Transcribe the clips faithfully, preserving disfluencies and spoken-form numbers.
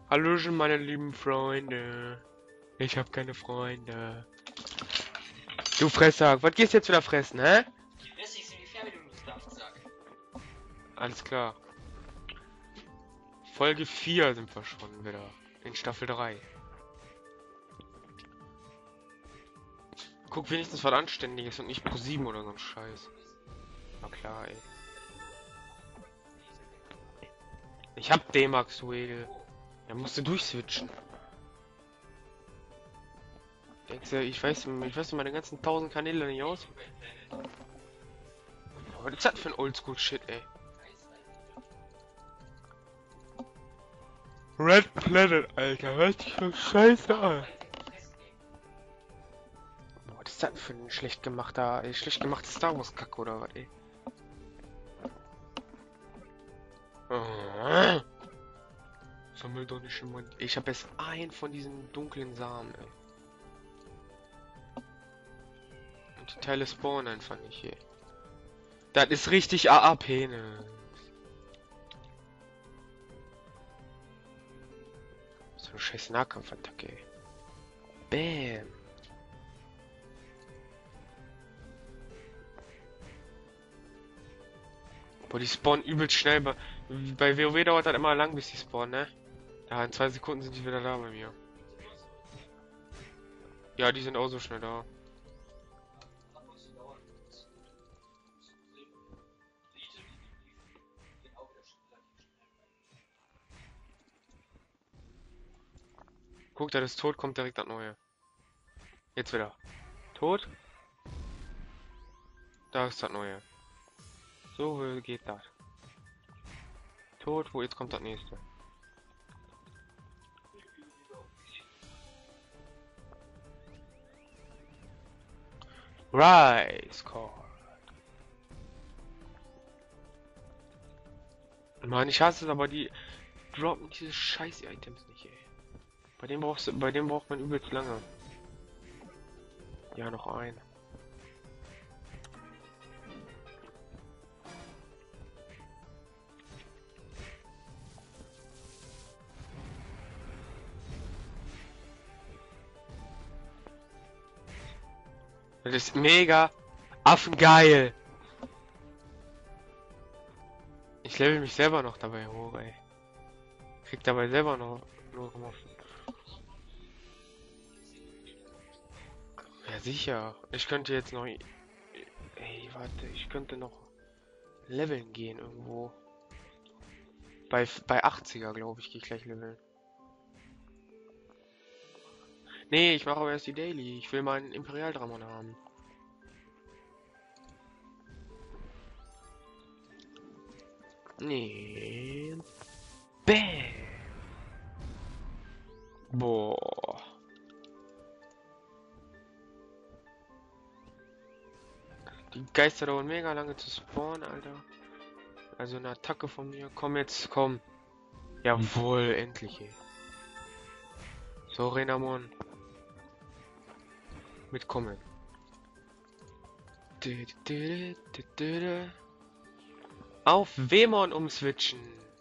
Hallöchen, meine lieben Freunde. Ich hab keine Freunde. Du Fressack, was gehst du jetzt wieder fressen, hä? Ich fresse dich inwiefern, wie du Dampfsack. Alles klar. Folge vier sind wir schon wieder. In Staffel drei. Guck wenigstens was Anständiges und nicht Pro sieben oder so ein Scheiß. Na klar, ey. Ich hab D-Max, du Egel. Da musst du durchswitchen. Denkst du, ich weiß, ich weiß meine ganzen tausend Kanäle nicht aus? Was ist das für ein Oldschool-Shit, ey? Red Planet, Alter, hört sich so scheiße an. Boah, was ist das für ein schlecht gemachter, ey, schlecht gemachter Star Wars Kack oder was, ey? Oh. Sammel doch nicht immer. Ich habe jetzt einen von diesen dunklen Samen, ey. Und die Teile spawnen einfach nicht, ey. Das ist richtig A A P, ne? So eine scheiß Nahkampfattacke, ey. Bam. Boah, die spawnen übelst schnell. Bei, bei WoW dauert das immer lang, bis die spawnen, ne? Ja, in zwei Sekunden sind die wieder da bei mir. Ja, die sind auch so schnell da. Guck, der ist tot, kommt direkt das Neue. Jetzt wieder. Tot. Da ist das Neue. So geht das. Tot, wo jetzt kommt das nächste. Rise Card. Mann, ich hasse es, aber die droppen diese scheiß Items nicht, ey. Bei dem brauchst du, bei dem braucht man übelst lange. Ja, noch ein. Das ist mega affengeil. Ich level mich selber noch dabei hoch, ey. Krieg dabei selber noch null Komma fünf. Ja, sicher. Ich könnte jetzt noch... Ey, warte. Ich könnte noch leveln gehen irgendwo. Bei, bei achtziger, glaube ich, gehe ich gleich leveln. Nee, ich mache aber erst die Daily. Ich will meinen Imperialdramon haben. Nee. Bäh. Boah. Die Geister dauern mega lange zu spawnen, Alter. Also eine Attacke von mir. Komm jetzt, komm. Jawohl, endlich, ey. So, Renamon. Mitkommen. Auf Wemon umswitchen.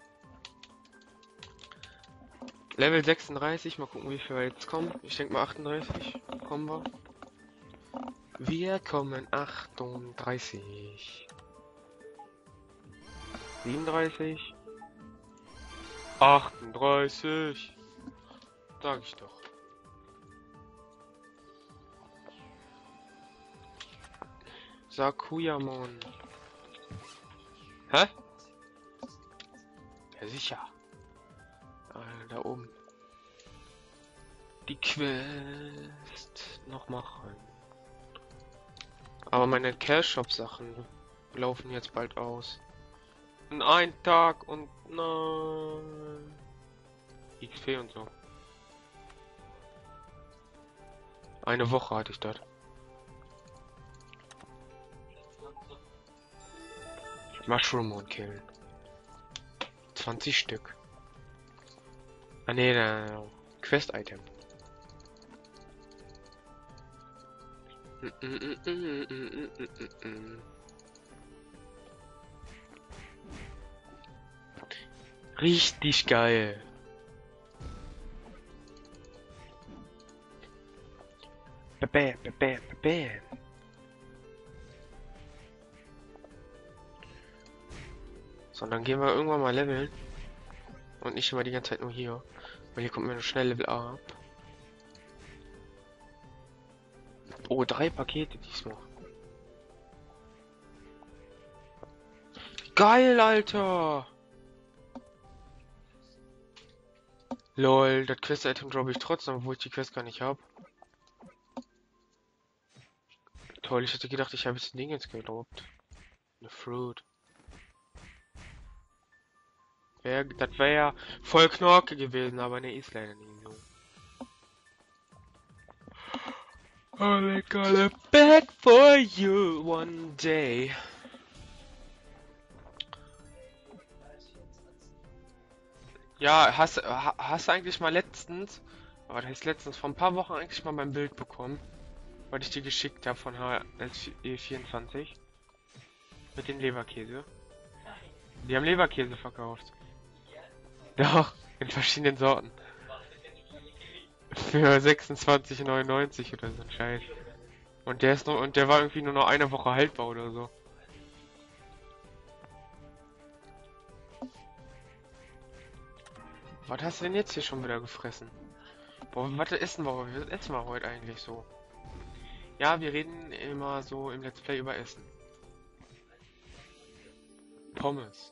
Level sechsunddreißig. Mal gucken, wie viel wir jetzt kommen. Ich denke mal achtunddreißig. Kommen wir. Wir kommen achtunddreißig. siebenunddreißig. achtunddreißig. Sag ich doch. Sakuyamon. Hä? Ja, sicher. Ah, da oben. Die Quest noch machen. Aber meine Cash-Shop-Sachen laufen jetzt bald aus. In ein Tag und nein. X P und so. Eine Woche hatte ich dort. Mushroom killen. zwanzig Stück. Ah ne, da Quest-Item. Richtig geil. Bam, bam, bam, bam. So, und dann gehen wir irgendwann mal leveln. Und nicht immer die ganze Zeit nur hier. Weil hier kommt mir nur schnell Level ab. Oh, drei Pakete diesmal. Geil, Alter! Lol, das Quest-Item droppe ich trotzdem, obwohl ich die Quest gar nicht habe. Toll, ich hätte gedacht, ich habe jetzt ein Ding jetzt gedroppt. Eine Fruit. Wär, das wäre ja voll Knorke gewesen, aber ne, ist leider nicht so. I'm gonna beg for you one day. Ja, hast, ha- hast du eigentlich mal letztens, aber das heißt letztens vor ein paar Wochen eigentlich mal mein Bild bekommen, weil ich dir geschickt habe von H L E vierundzwanzig mit dem Leberkäse. Die haben Leberkäse verkauft. Doch, in verschiedenen Sorten. Für sechsundzwanzig neunundneunzig oder so ein Scheiß. Und der ist noch, und der war irgendwie nur noch eine Woche haltbar oder so. Was hast du denn jetzt hier schon wieder gefressen? Boah, was essen wir heute? Was essen wir heute eigentlich so? Ja, wir reden immer so im Let's Play über Essen. Pommes.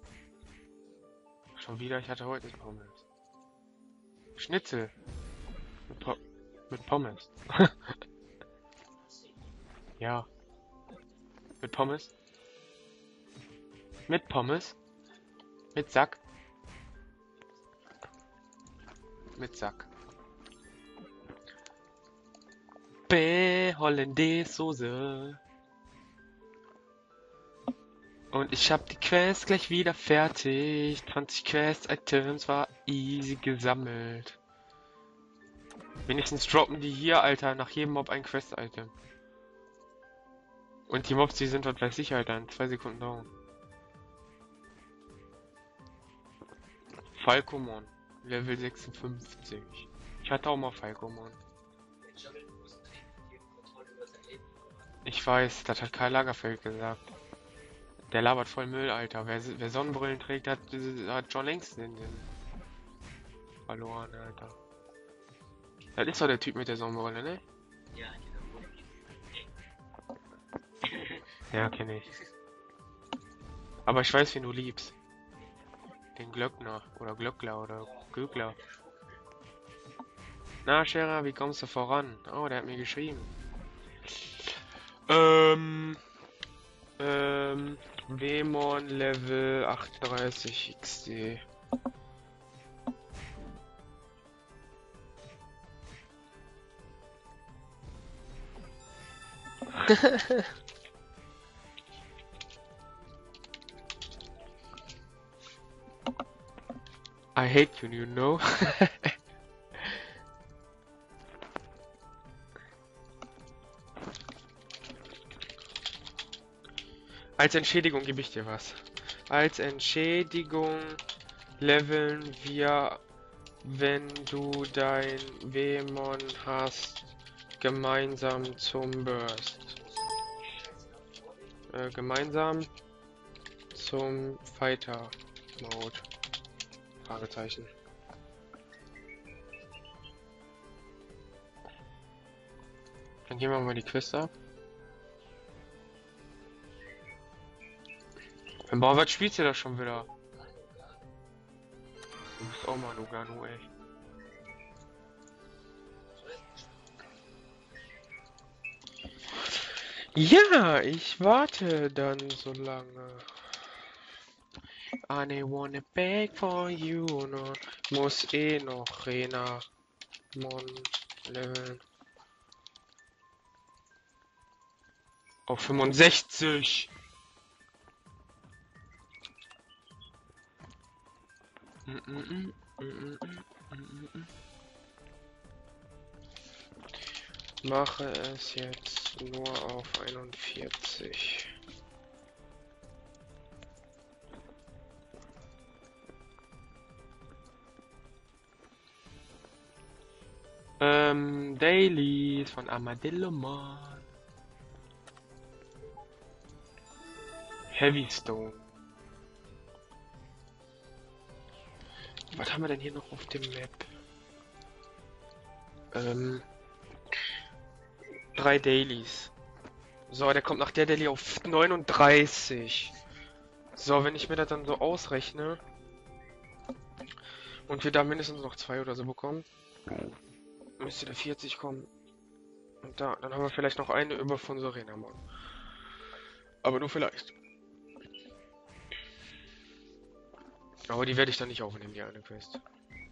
Schon wieder, ich hatte heute nicht Pommes. Schnitzel. Mit, Po- mit Pommes. Ja. Mit Pommes. Mit Pommes. Mit Sack. Mit Sack. Bäh, Hollandaise Soße. Und ich hab die Quest gleich wieder fertig. zwanzig Quest-Items war easy gesammelt. Wenigstens droppen die hier, Alter, nach jedem Mob ein Quest-Item. Und die Mobs, die sind, was weiß ich, Alter, in zwei Sekunden down. Falcomon, Level sechsundfünfzig. Ich hatte auch mal Falcomon. Ich weiß, das hat Karl Lagerfeld gesagt. Der labert voll Müll, Alter. Wer, wer Sonnenbrillen trägt, hat, hat schon längst den, den verloren, Alter. Das ist doch der Typ mit der Sonnenbrille, ne? Ja, Ja, kenne ich. Aber ich weiß, wen du liebst. Den Glöckner oder Glöckler oder Gögler. Na, Scherer, wie kommst du voran? Oh, der hat mir geschrieben. Ähm, ähm, Wemon Level achtunddreißig X D. I hate you, you know? Als Entschädigung gebe ich dir was. Als Entschädigung leveln wir, wenn du dein Wemon hast, gemeinsam zum Burst. Äh, gemeinsam zum Fighter Mode. Fragezeichen. Dann gehen wir mal die Quest ab. Boah, was spielst du da schon wieder? Du bist auch mal Lugano, ey. Ja, ich warte dann so lange. I wanna beg for you, no. Muss eh noch Rena Mon leveln. Auf fünfundsechzig. Mm -mm -mm, mm -mm -mm, mm. Mache es jetzt nur auf einundvierzig. Äh Ähm, Dailies von Armadillo Man. Heavystone. Was haben wir denn hier noch auf dem Map? Ähm, drei Dailies. So, der kommt nach der Daily auf neununddreißig. So, wenn ich mir das dann so ausrechne und wir da mindestens noch zwei oder so bekommen, müsste der vierzig kommen. Und da, dann haben wir vielleicht noch eine über von Serena Mon. Aber nur vielleicht. Aber die werde ich dann nicht aufnehmen, die eine Quest.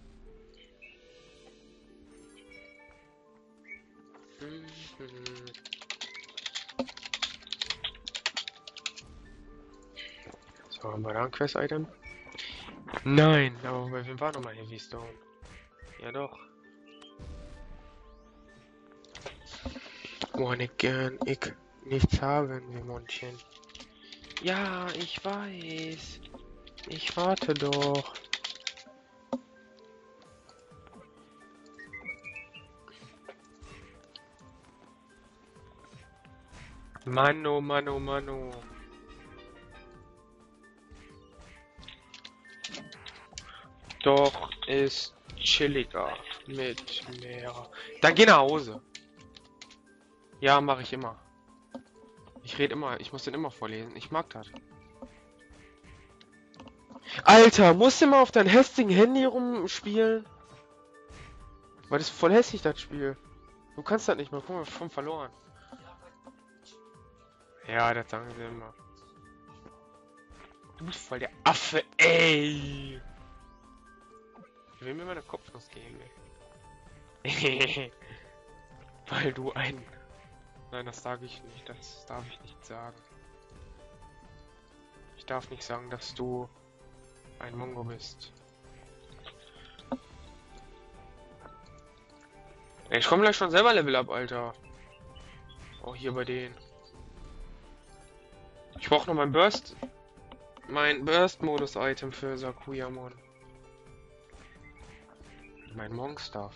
So, haben wir da ein Quest-Item? Nein, aber bei wem war nochmal Heavystone? Ja doch. Oh, ne, gern ich nichts haben, wir Mondchen. Ja, ich weiß. Ich warte doch. Mano, Mano, Mano. Doch ist chilliger mit mehr. Dann geh nach Hause. Ja, mache ich immer. Ich rede immer, ich muss den immer vorlesen. Ich mag das. Alter, musst du mal auf dein hässlichen Handy rumspielen? Weil das ist voll hässlich, das Spiel. Du kannst das nicht mal. Guck mal, schon verloren. Ja, das sagen sie immer. Du bist voll der Affe, ey. Ich will mir meine Kopfnuss geben, ey. Weil du ein... Nein, das sage ich nicht. Das darf ich nicht sagen. Ich darf nicht sagen, dass du ein Mongo bist. Ey, ich komme gleich schon selber Level up, Alter. Auch hier bei denen. Ich brauche noch mein Burst... Mein Burst-Modus-Item für Sakuyamon. Mein Monk-Stuff.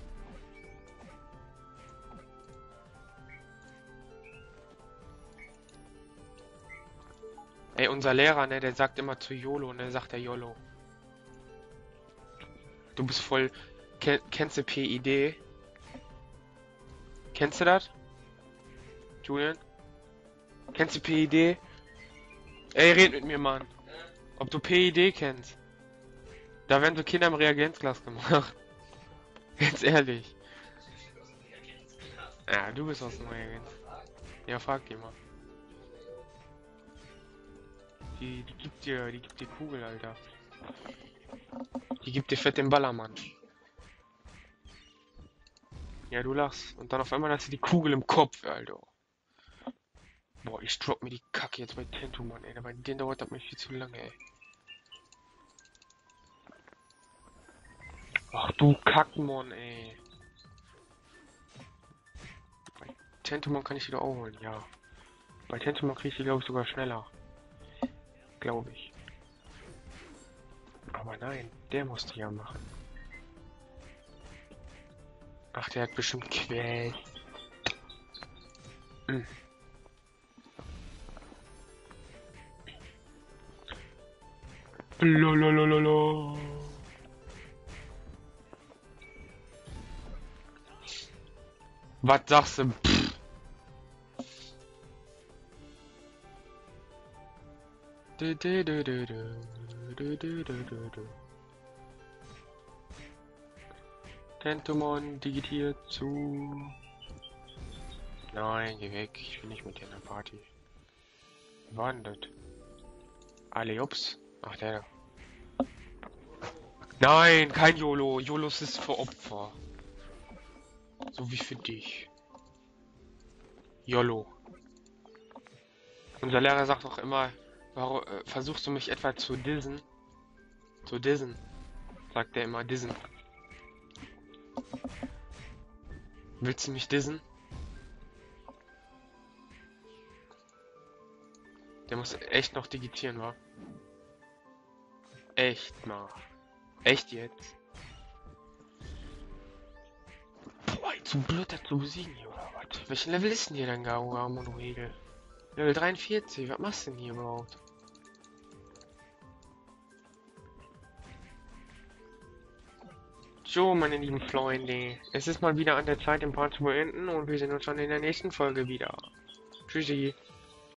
Ey, unser Lehrer, ne, der sagt immer zu YOLO, ne, sagt der YOLO. Du bist voll... Ken kennst du P I D? Kennst du das? Julian? Kennst du P I D? Ey, red mit mir, Mann. Ob du P I D kennst? Da werden so Kinder im Reagenzglas gemacht. Ganz ehrlich. Ja, du bist aus dem Reagenz. Ja, frag die mal. Die, die gibt dir, die gibt dir Kugel, Alter. Die gibt dir fett den Ballermann. Ja, du lachst. Und dann auf einmal hast du die Kugel im Kopf, Alter. Boah, ich drop mir die Kacke jetzt bei Tentu, ey. Bei denen dauert das mir viel zu lange, ey. Ach du Kackmon, ey. Bei Tentumon kann ich wieder aufholen, ja. Bei Tentumon kriege ich die, glaube ich, sogar schneller. Glaube ich. Aber nein, der muss die ja machen. Ach, der hat bestimmt Quell. Hm. Lololololo. Was sagst du? Pff. Du, du, du, du, du, du, du, du, du, du. Tentumon digitiert zu. Nein, geh weg. Ich will nicht mit dir in der Party. Wie war denn das? Aleops? Ach, der. Nein, kein YOLO. YOLOs ist für Opfer. So wie für dich. YOLO. Unser Lehrer sagt auch immer, warum äh, versuchst du mich etwa zu dissen? Zu dissen. Sagt er immer, dissen. Willst du mich dissen? Der muss echt noch digitieren, wa? Echt mal. Echt jetzt? Boah, zu blöd, das zu besiegen hier, oder was? Welchen Level ist denn hier dein Gaura Monohegel? Level dreiundvierzig, was machst du denn hier überhaupt? So, meine lieben Freunde, es ist mal wieder an der Zeit, den Part zu beenden und wir sehen uns dann in der nächsten Folge wieder. Tschüssi.